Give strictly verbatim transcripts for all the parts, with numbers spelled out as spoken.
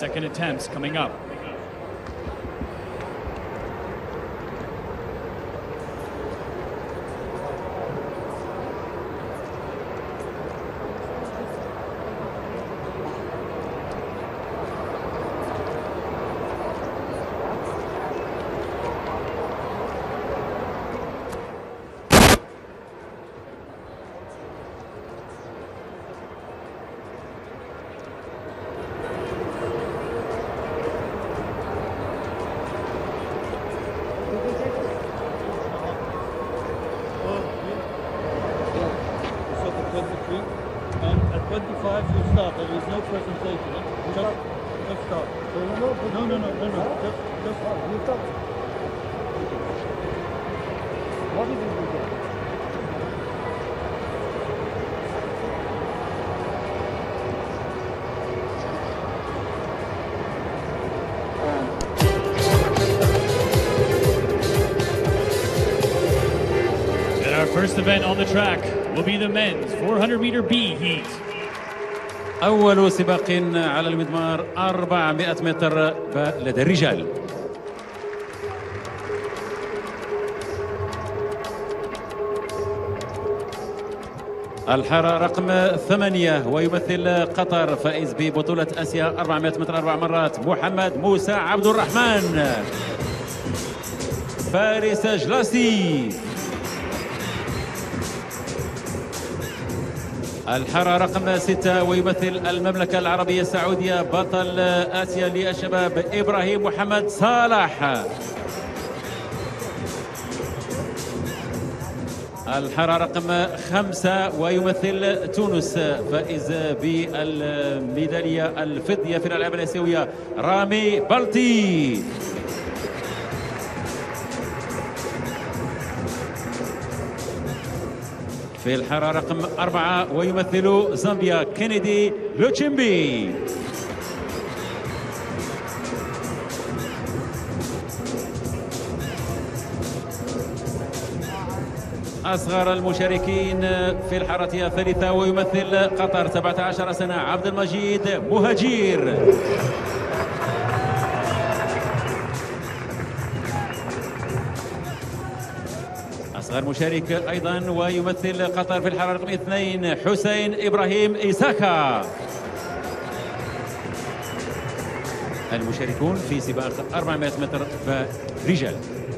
second attempts coming up. And at twenty-five you start. There is no presentation. Huh? Just, just start. No, no, no, no, no. Just, just start. You start. What did you do there? And our first event on the track will be the men's four hundred meter B heat. أول سباق على المضمار أربعمائة متر لدى الرجال. الحارة رقم ثمانية ويمثل قطر، فائز ببطولة آسيا أربعمائة متر أربع مرات، محمد موسى عبد الرحمن. فارس جلاسي. الحارة رقم ستة ويمثل المملكة العربية السعودية، بطل آسيا للشباب إبراهيم محمد صالح. الحارة رقم خمسة ويمثل تونس، فائز بالميدالية الفضية في الألعاب الآسيوية رامي بلطي. في الحارة رقم أربعة ويمثل زامبيا كينيدي لوتشيمبي. أصغر المشاركين في الحارة الثالثة ويمثل قطر سبعة عشر سنة عبد المجيد مهاجير. أصغر مشارك أيضا ويمثل قطر في الحارة رقم اثنين حسين إبراهيم إيساكا. المشاركون في سباق أربعمائة متر رجال.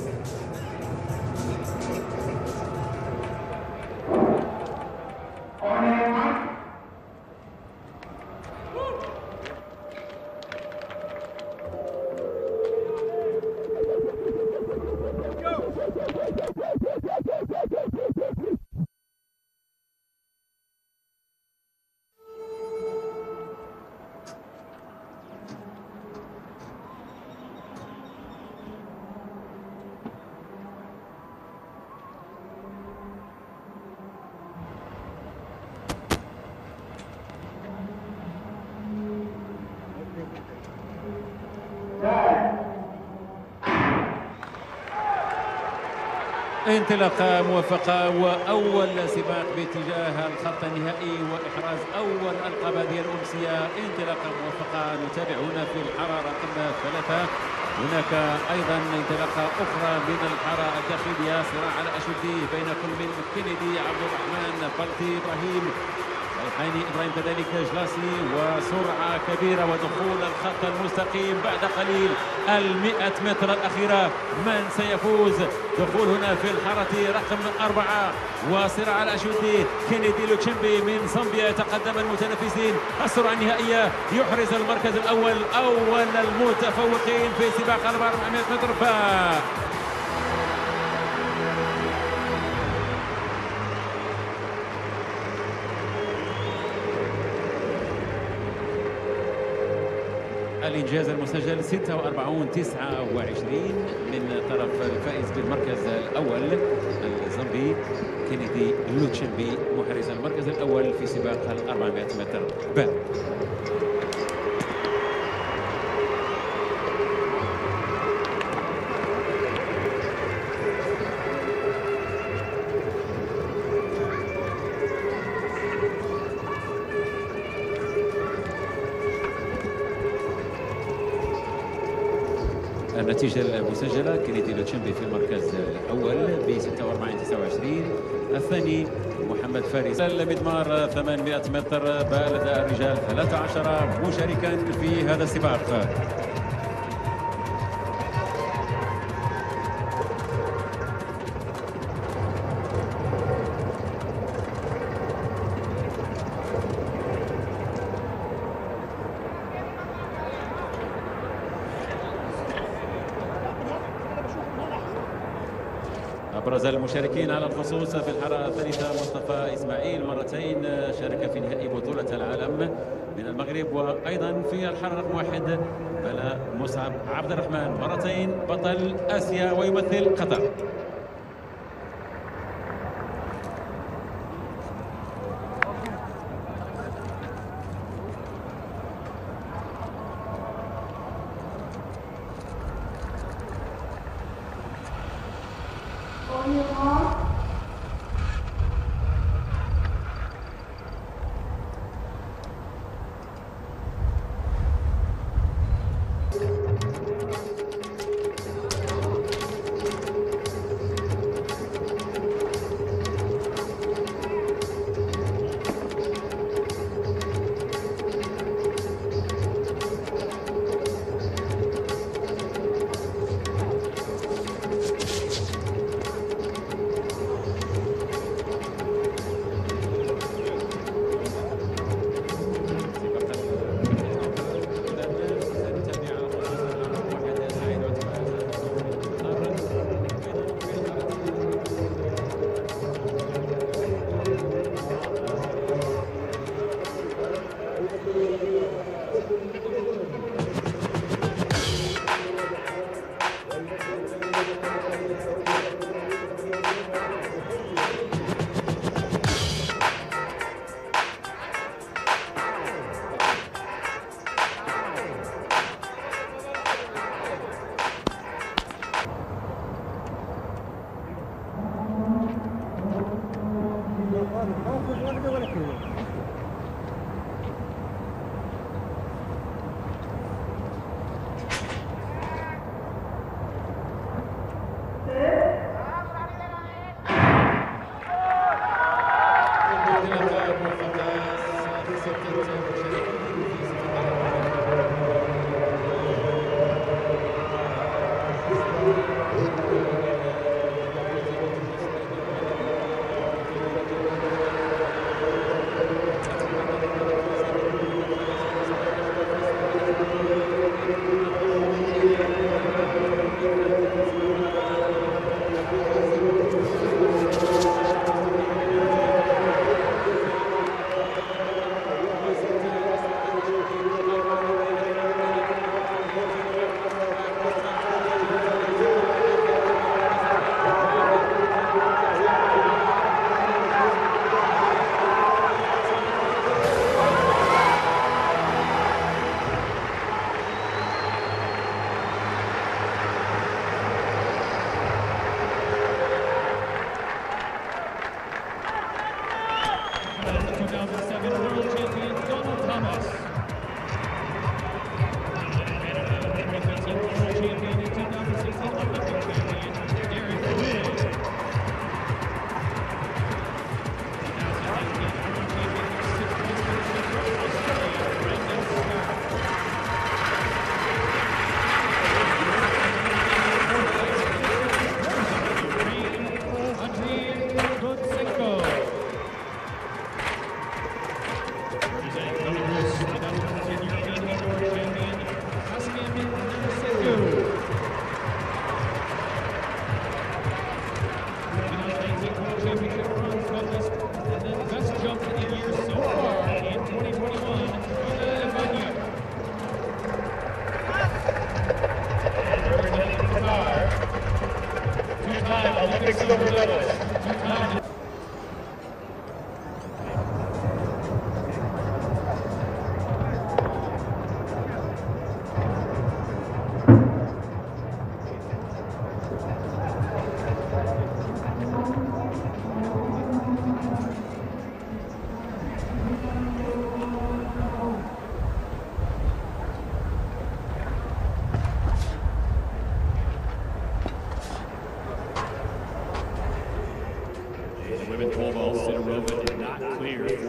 انطلاقة موفقة وأول سباق باتجاه الخط النهائي وإحراز أول ألقاب هذه الأمسية. انطلاقة موفقة نتابع هنا في الحارة رقم ثلاثة. هناك أيضا انطلاقة أخرى من الحارة الداخلية، صراع على أشده بين كل من كينيدي عبد الرحمن بلطي إبراهيم الحاني إبراهيم كذلك جلاسي، وسرعة كبيرة ودخول الخط المستقيم بعد قليل. المئة متر الأخيرة من سيفوز؟ دخول هنا في الحارة رقم أربعة وصراع على أشده. كينيدي لوتشيمبي من زامبيا يتقدم المتنافسين. السرعة النهائية يحرز المركز الأول، أول المتفوقين في سباق أربعمائة متر. ف الإنجاز المسجل ستة وأربعين تسعة وعشرين من طرف الفائز بالمركز الأول الزامبي كينيدي لوتشيمبي، محرز المركز الأول في سباق الأربعمائة متر ب. النتيجة المسجلة كينيدي لوتشيمبي في المركز الأول ب ستة وأربعين تسعة وعشرين. الثاني محمد فارس. المدمار ثمانمائة متر بالد الرجال ثلاثة عشر مشاركا في هذا السباق. أبرز المشاركين على الخصوص في الحارة الثالثة مصطفى إسماعيل، مرتين شارك في نهائي بطولة العالم من المغرب، وأيضا في الحارة رقم واحد بلا مصعب عبد الرحمن، مرتين بطل آسيا ويمثل قطر.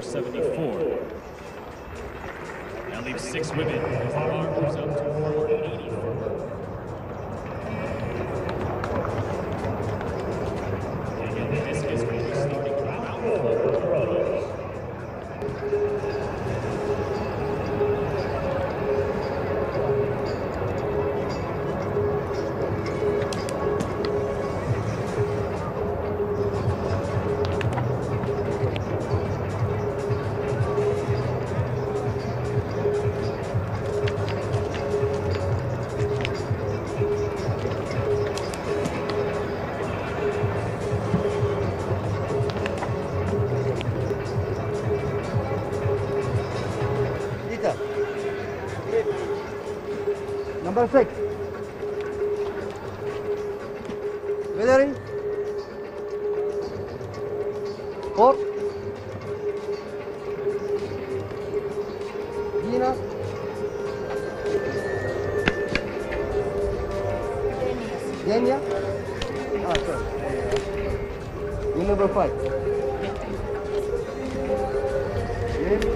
seventy-four. That leaves six women as the bar moves up to four eighty-four. Again, the discus will be starting round four. Number six. Weathering. Four. Gina. Genia. Ah, sorry. You number five. Yes.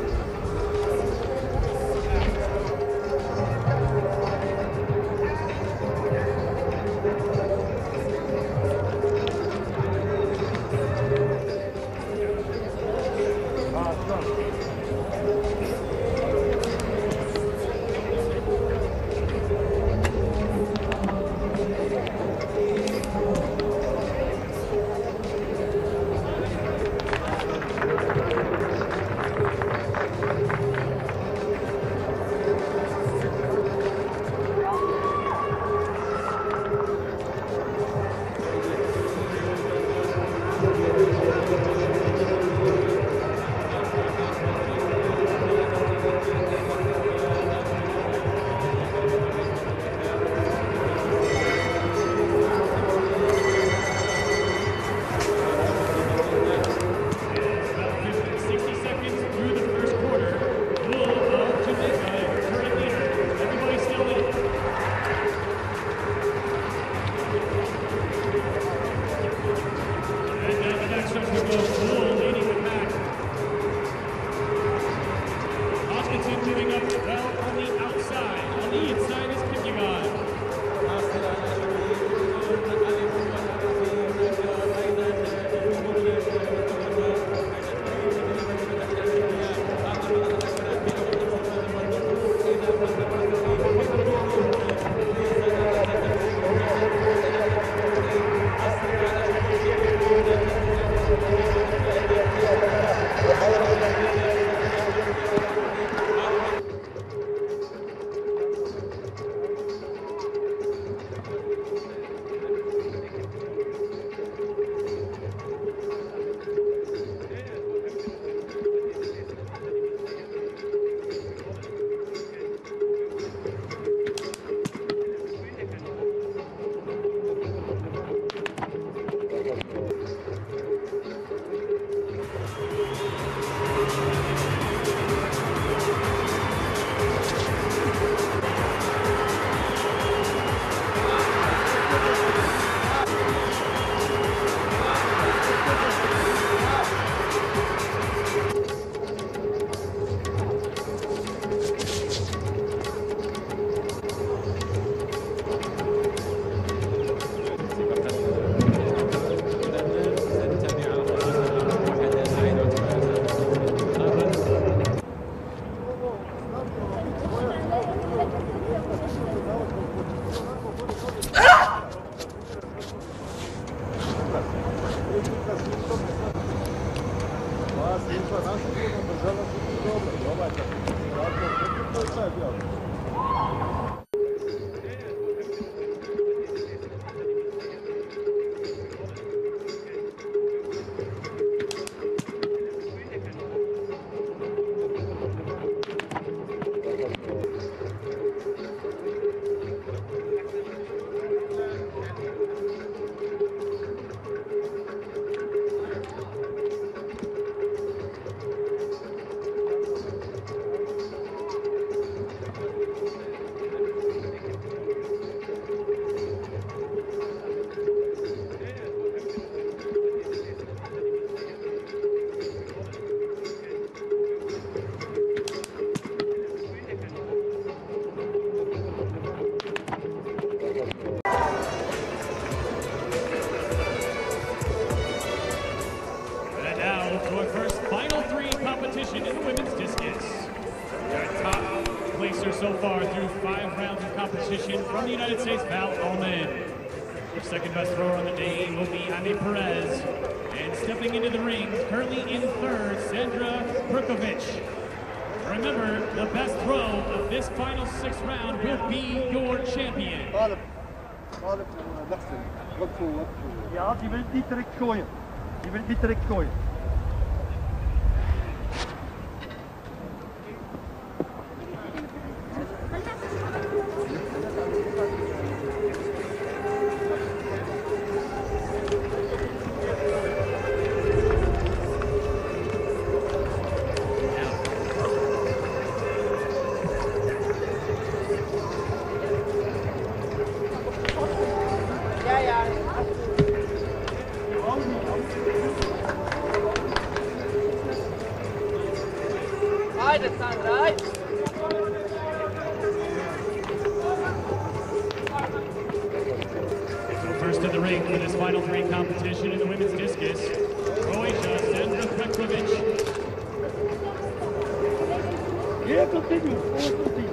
five rounds of competition from the United States, Val Ullman. The second best thrower on the day will be Andy Perez. And stepping into the ring, currently in third, Sandra Brkovic. Remember, the best throw of this final sixth round will be your champion. طالب طالب نفسه وقفوا وقفوا. Ja, die will niet direct gooien. Die will niet direct gooien. First to the ring for this final three competition in the women's discus, Croatia, Sandra Brkovic. Yeah, continue. Forward, continue.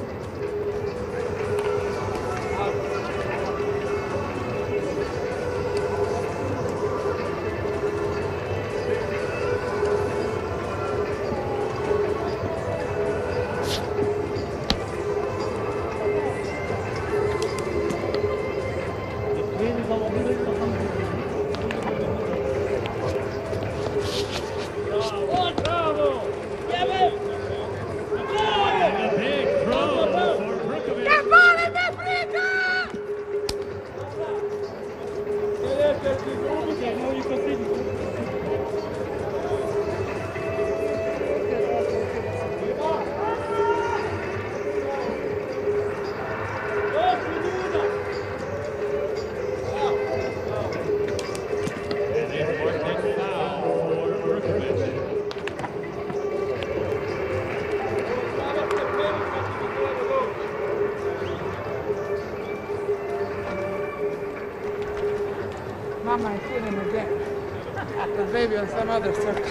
Mama, I see him again. The baby on some other circle.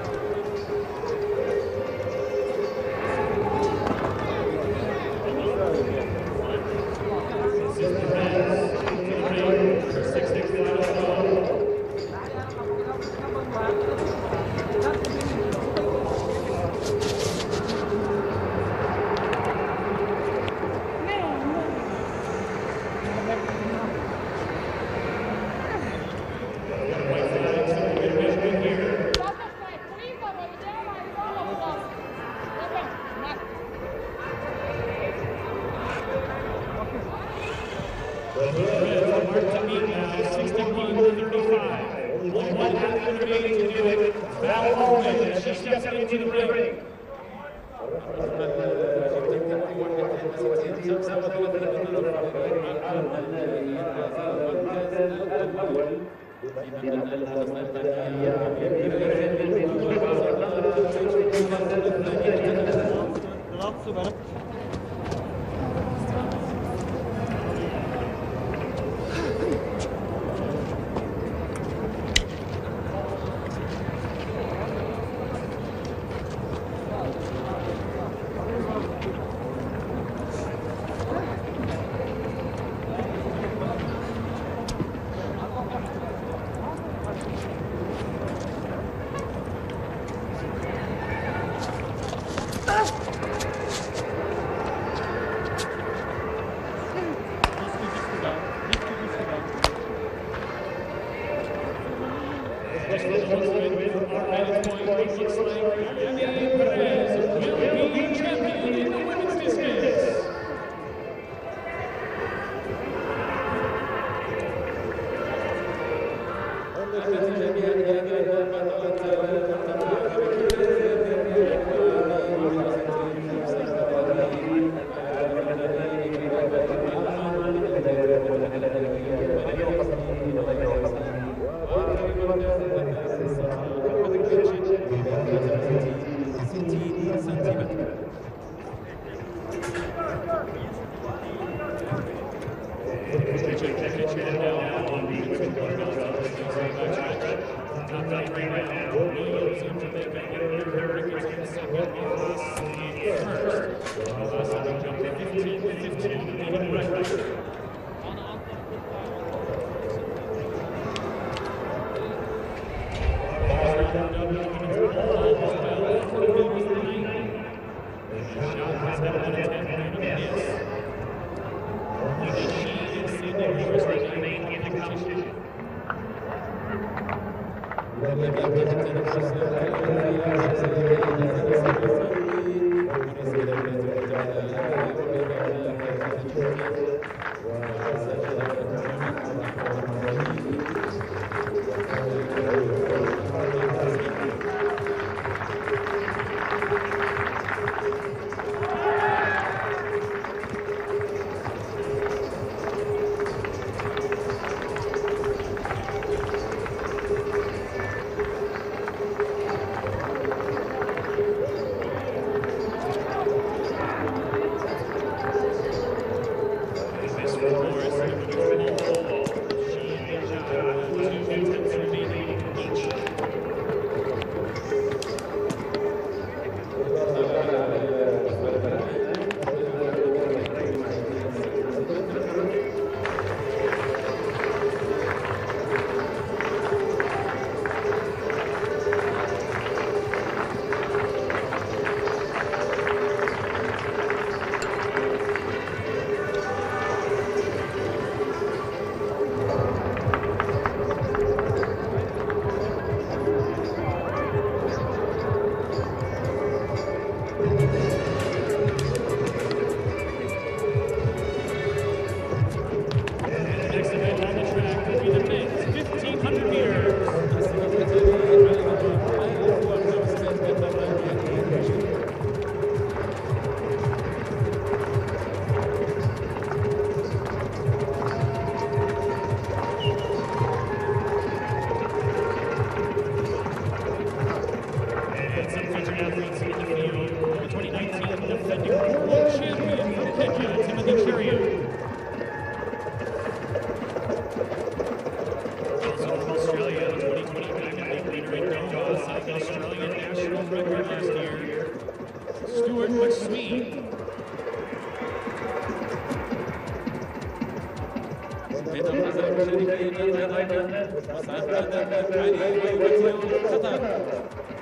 sixty-one thirty-five. Only one athlete remaining to do it. Val Ullman as she steps into the ring. First, followers remain in the competition. Stuart McSween. من الأعضاء المشاركين أيضا مساعدة علي قطر